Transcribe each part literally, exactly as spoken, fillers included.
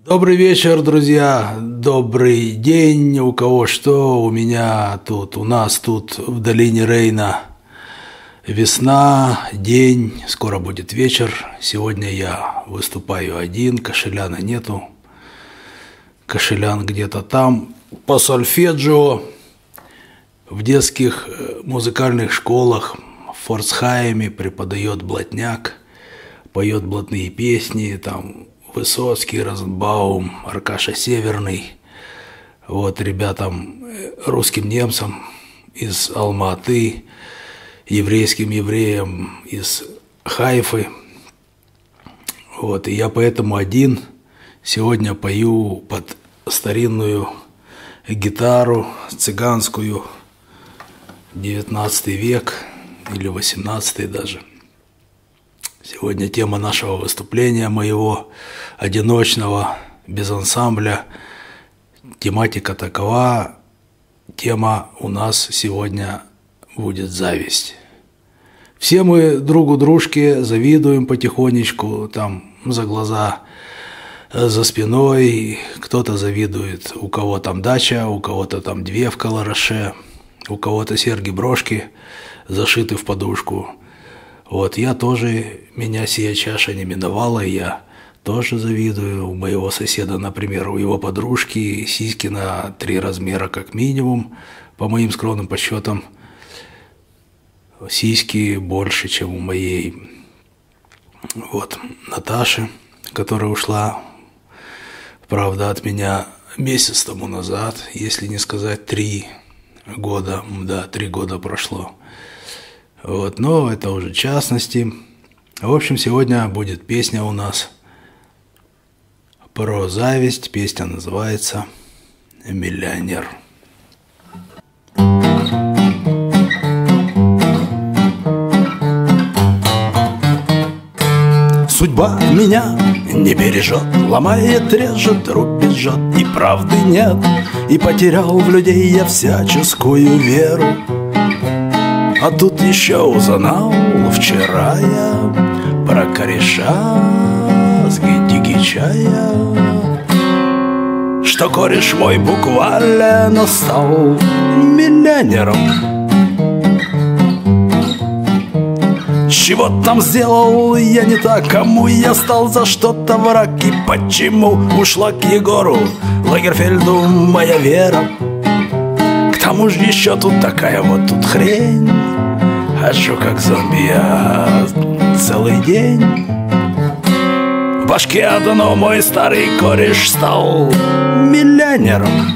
Добрый вечер, друзья, добрый день, у кого что, у меня тут, у нас тут в долине Рейна весна, день, скоро будет вечер. Сегодня я выступаю один, Кошеляна нету, Кошелян где-то там, по сольфеджио, в детских музыкальных школах в Форсхайме преподает блатняк, поет блатные песни, там Высоцкий, Розенбаум, Аркаша Северный, вот ребятам, русским немцам из Алма-Аты, еврейским евреям из Хайфы. Вот, и я поэтому один сегодня пою под старинную гитару цыганскую, девятнадцатый век или восемнадцатый даже. Сегодня тема нашего выступления, моего одиночного, без ансамбля. Тематика такова, тема у нас сегодня будет зависть. Все мы другу дружке завидуем потихонечку, там за глаза, за спиной. Кто-то завидует, у кого там дача, у кого-то там две в Калараше, у кого-то серьги-брошки зашиты в подушку. Вот я тоже, меня сия чаша не миновала, я тоже завидую. У моего соседа, например, у его подружки сиськи на три размера как минимум, по моим скромным подсчетам. Сиськи больше, чем у моей вот Наташи, которая ушла, правда, от меня месяц тому назад, если не сказать три года, да, три года прошло. Вот, но это уже частности. В общем, сегодня будет песня у нас про зависть. Песня называется «Миллионер». Судьба меня не бережет, ломает, режет, рубит, жжет, и правды нет, и потерял в людей я всяческую веру. А тут еще узнал вчера я про кореша с Гидигичая, что кореш мой буквально стал миллионером. Чего там сделал я не так, кому я стал за что-то враг, и почему ушла к Егору Лагерфельду моя вера. К тому же еще тут такая вот тут хрень, хожу как зомби я целый день. В башке одно, мой старый кореш стал миллионером.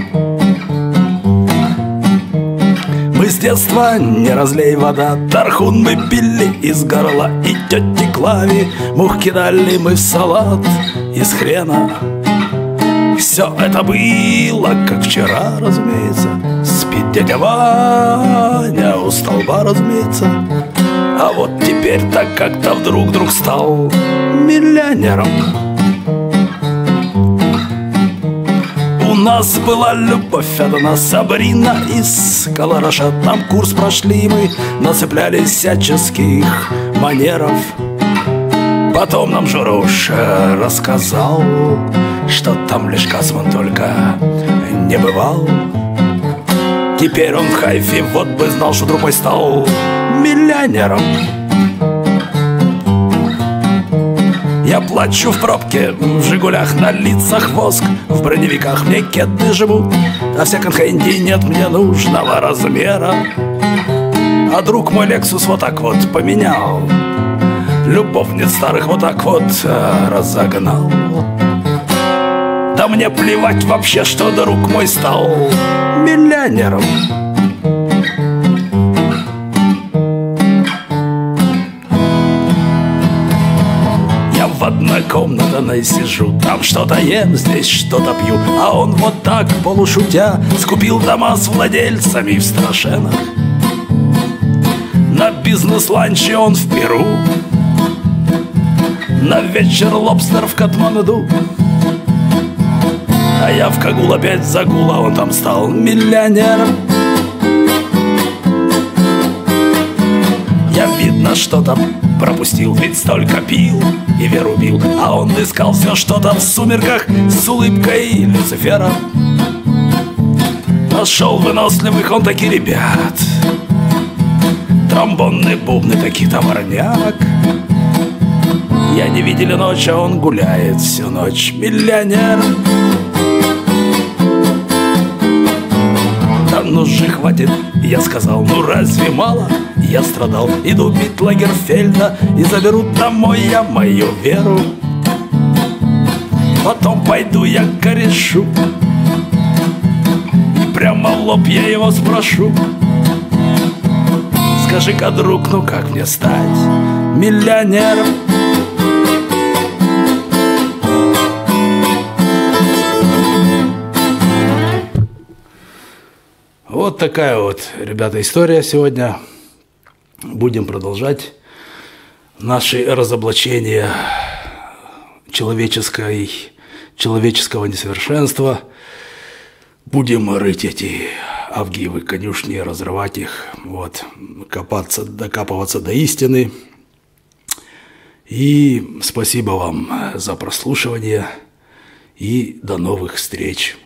Мы с детства, не разлей вода, тархун мы пили из горла, и тете Клаве мух кидали мы в салат из хрена. Все это было, как вчера, разумеется. Спит дядя Ваня у столба, разумеется. А вот теперь так как-то вдруг друг стал миллионером. У нас была любовь одна, Сабрина из Калараша. Там курс прошли мы, нацеплялись всяческих манеров. Потом нам Журуша рассказал, что там лишь Касман только не бывал. Теперь он в Хайфе, вот бы знал, что другой стал миллионером. Я плачу в пробке, в Жигулях на лицах воск, в броневиках мне кеды живут, а в секонд-хенде нет мне нужного размера. А друг мой Лексус вот так вот поменял, любовниц старых вот так вот разогнал. Да мне плевать вообще, что друг мой стал миллионером. Я в однокомнатной сижу, там что-то ем, здесь что-то пью, а он вот так, полушутя, скупил дома с владельцами в Страшенах. На бизнес-ланче он в Перу, на вечер лобстер в Катманду. А я в Кагул опять загул, а он там стал миллионером. Я видно что-то пропустил, ведь столько пил и веру бил. А он искал все что-то в сумерках с улыбкой Люцифера. Нашел выносливых он таки ребят, тромбонные бубны таки товарняк. И они видели ночь, а он гуляет всю ночь, миллионер. Да ну же хватит, я сказал, ну разве мало? Я страдал, иду бить Лагерфельда, и заберут домой я мою веру. Потом пойду я к корешу, и прямо в лоб я его спрошу: скажи-ка, друг, ну как мне стать миллионером? Вот такая вот, ребята, история сегодня. Будем продолжать наши разоблачения человеческой, человеческого несовершенства. Будем рыть эти авгиевы конюшни, разрывать их, вот, копаться, докапываться до истины. И спасибо вам за прослушивание. И до новых встреч.